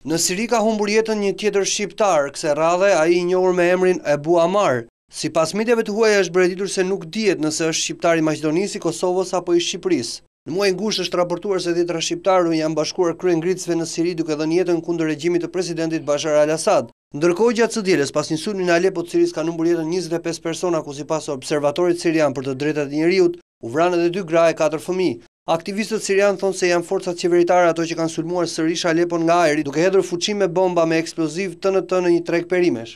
Në Siri ka humbur jetën një tjetër shqiptar, kësaj radhe ai i njohur me emrin Ebu Amar. Sipas mediave të huaja është bëretitur se nuk dihet nëse është shqiptar i Maqedonisë, Kosovës apo i Shqipërisë. Në muajin gusht është raportuar se 10 shqiptarë janë bashkuar kryengritësve në Siri duke dhënë jetën kundër regjimit të presidentit Bashar al-Assad. Ndërkohë gjatë së dielës pas një sulmi në Aleppo të Sirisë kanë humbur jetën 25 persona ku sipas observatorit sirian për të drejtat e njerëzit u vranë edhe 2 gra e 4 fëmijë. Aktivistët sirian thonë se janë forcat qeveritare ato që kanë sulmuar sërish Aleppon nga ajri duke hedhur fuqi me bomba me eksploziv TNT në një treg perimesh.